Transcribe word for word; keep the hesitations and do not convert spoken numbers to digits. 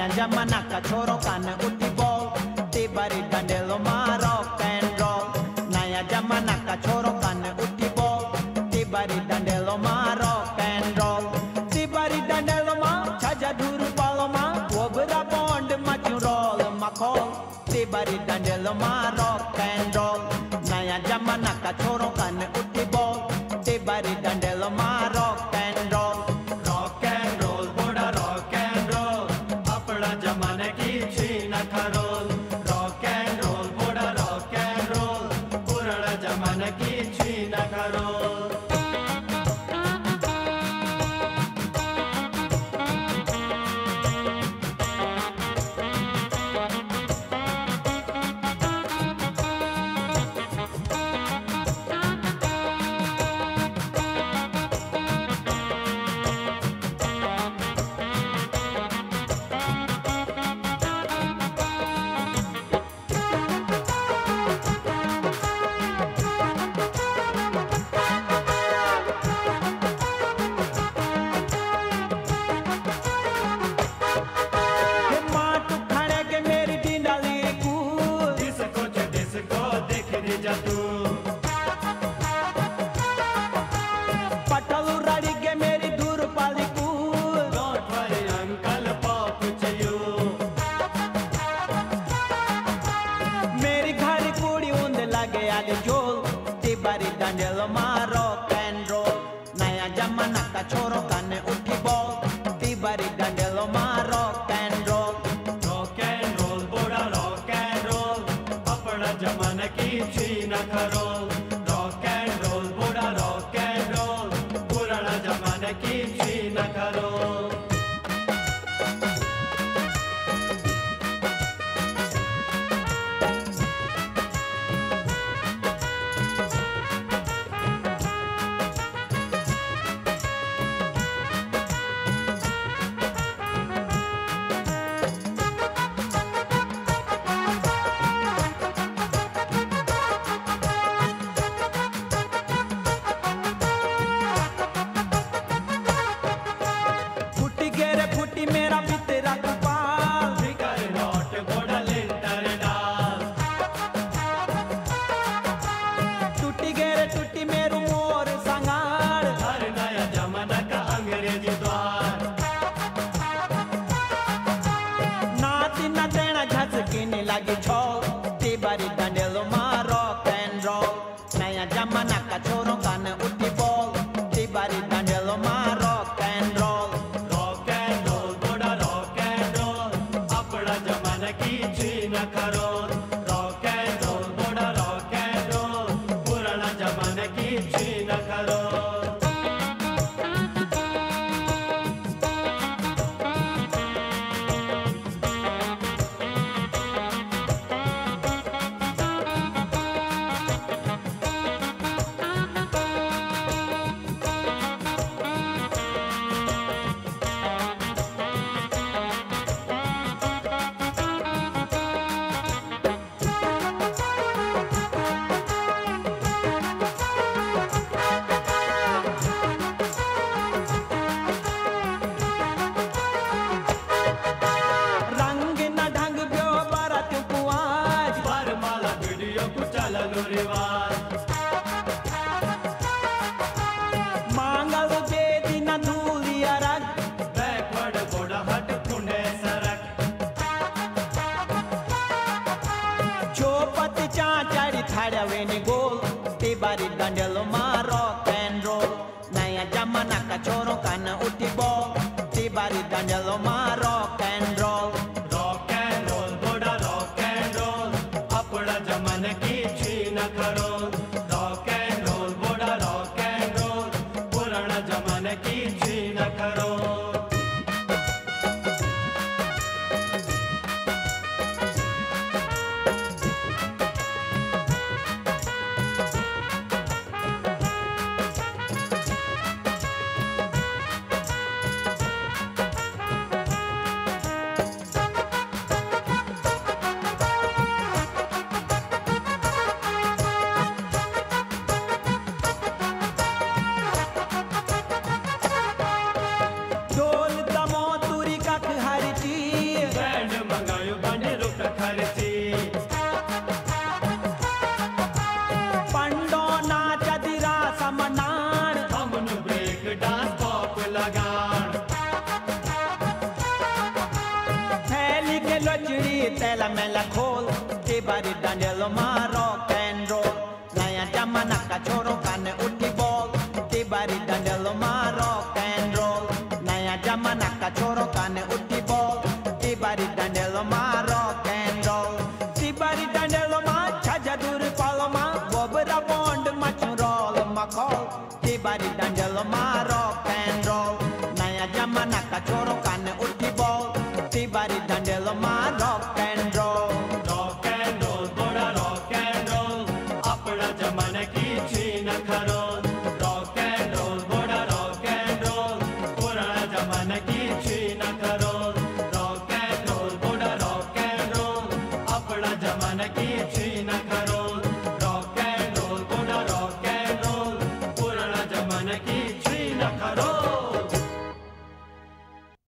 नया जमाना का छोरो कान उठी बोल तिबारी डंडेलो मारो कैन रोल नया जमाना का छोरो कान उठी बोल तिबारी डंडेलो मारो कैन रोल तिबारी डंडेलो मा छाजा दूर पालो मा वोबरा बॉन्ड मचू रोल मखोल तिबारी डंडेलो मारो कैन रोल नया जमाना का छोरो कान उठी बोल तिबारी डंडेलो मारो कैन रोल रॉक एंड रोल बोड़ा रॉक एंड रोल अपना जमाने की छीना खरोल रॉक एंड रोल बोड़ा रॉक एंड रोल पुराना जमाने की छीना खरोल पटलू रड़ी के मेरी दूर पाली cool don't worry uncle pop चयू मेरी घर कुड़ी उंद लगे आगे जोल तिबारी डंडेलो मारो कैन रोल नया जमाना का छोरो काने उठी बोल तिबारी डंडेलो मारो कैन रोल रॉक एंड रोल बोड़ा रॉक एंड रोल अपना जमाने की छीना खरोल रॉक एंड रोल बोड़ा रॉक एंड रोल पुराना जमाने की छीना खरोल फुटी गेरे फुटी मेरा बितरा कपाल फिकर नोट बोड़ा लिंटर डाल टूटी गेरे टूटी मेरू मोर संगाड़ हर नया जमाना का अंग्रेजी द्वार नाती न देना झसकीनी लगी छो तिबारी डंडेलो मारो कैन रोल नया जमाना का छोरो कान उठी बोल तिबारी डंडेलो मारो कैन रोल रॉक एंड रोल बोड़ा रॉक एंड रोल अपना जमाने की छीना खरोल रॉक एंड रोल बोड़ा रॉक एंड रोल पुराना जमाने की छीना खरोल रंग न ढंग ब्यो बारात कुआज बरमाला वीडियो को चललो रिवाज मांगल दे दिन धूलिया रग बैकवर्ड बोड़ा हट पुणे सरक चोपत चाचारी थाड़ा वेनी गोल तिबारी डंडेलो मारो कैन रोल नया जमाना का छोरो कान उठी बोल तिबारी डंडेलो मारो कैन रोल रॉक एंड रोल बोड़ा रॉक एंड रोल अपना जमाने की छीना खरोल रॉक एंड रोल बोड़ा रॉक एंड रोल पुराना जमाने की छीना खरोल लचड़ी तेला मेला खोल ते बारी डांडेलो मां रॉक एंड रोल नया जमाना का छोरो काने उठी बोल ते बारी डांडेलो मां रॉक एंड रोल नया जमाना का छोरो काने उठी बोल ते बारी डांडेलो मां रॉक एंड रोल ते बारी डांडेलो मां छाजा दूर पालो मां बोबरा बॉन्ड मच रोल मखोल ते बारी डांडेलो मां रॉक एंड रोल नया जमाना का छोरो काने उठी बोल ते बारी डांडेलो मां rock and roll rock and roll बड़ा रॉक एंड रोल अपना जमाने की छीन खरोल रॉक एंड रोल बड़ा रॉक एंड रोल पुराना जमाने की छीन खरोल रॉक एंड रोल बड़ा रॉक एंड रोल अपना जमाने की छीन खरोल